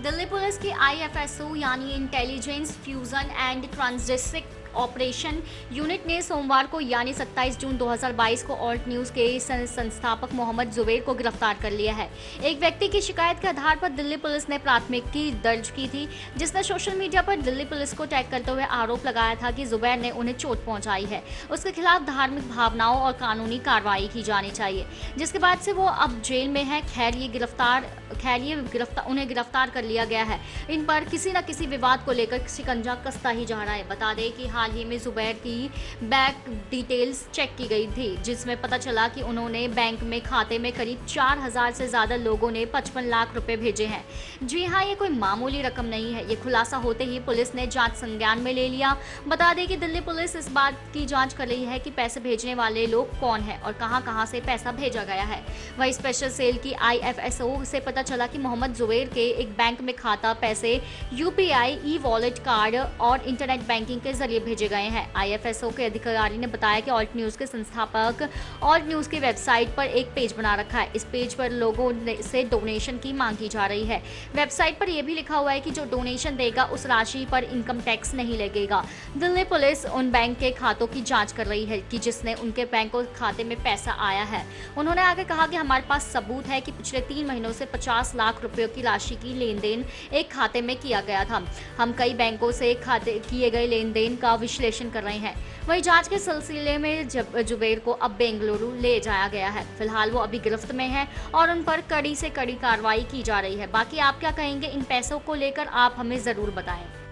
Delhi police की IFSO यानी intelligence fusion and transdistrict operation unit ने सोमवार को यानी 27 जून 2022 को ऑल्ट न्यूज के संस्थापक मोहम्मद जुबैर को गिरफ्तार कर लिया है। एक व्यक्ति की शिकायत के आधार पर दिल्ली पुलिस ने प्राथमिकी दर्ज की थी, जिसने सोशल मीडिया पर दिल्ली पुलिस को टैग करते हुए आरोप लगाया था कि जुबैर ने उन्हें चोट पहुंचाई है। उसके खिलाफ धार्मिक भावनाओं और कानूनी कार्रवाई की जानी चाहिए, जिसके बाद से वो अब जेल में है। उन्हें गिरफ्तार कर लिया गया है। इन पर किसी न किसी विवाद को लेकर शिकंजा कसता ही जा रहा है। बता दें कि हाल ही में जुबैर की बैंक डिटेल्स चेक की गई थी, जिसमें पता चला कि उन्होंने बैंक में खाते में करीब 4000 से ज्यादा लोगों ने 55 लाख रुपए भेजे हैं। जी हाँ, ये कोई मामूली रकम नहीं है। ये खुलासा होते ही पुलिस ने जांच संज्ञान में ले लिया। बता दें कि दिल्ली पुलिस इस बात की जांच कर रही है कि पैसे भेजने वाले लोग कौन है और कहां से पैसा भेजा गया है। वही स्पेशल सेल की आईएफएसओ से पता चला कि मोहम्मद जुबैर के एक बैंक में खाता पैसे यूपीआई, ई वॉलेट कार्ड और इंटरनेट बैंकिंग के जरिए भेजे गए हैं। आईएफएसओ के अधिकारी ने बताया कि ऑल्ट न्यूज के संस्थापक ऑल्ट न्यूज की वेबसाइट पर एक पेज बना रखा है। इस पेज पर लोगों से डोनेशन की मांग की जा रही है। वेबसाइट पर यह भी लिखा हुआ है कि जो डोनेशन देगा उस राशि पर इनकम टैक्स नहीं लगेगा। दिल्ली पुलिस उन बैंक के खातों की जांच कर रही है कि जिसने उनके बैंक खाते में पैसा आया है। उन्होंने आगे कहा कि हमारे पास सबूत है कि पिछले 3 महीनों से 50 लाख रुपयों की राशि की लेन देन एक खाते में किया गया था। हम कई बैंकों से खाते किए गए लेन देन का विश्लेषण कर रहे हैं। वहीं जांच के सिलसिले में जुबैर को अब बेंगलुरु ले जाया गया है। फिलहाल वो अभी गिरफ्त में है और उन पर कड़ी से कड़ी कार्रवाई की जा रही है। बाकी आप क्या कहेंगे इन पैसों को लेकर, आप हमें जरूर बताएं।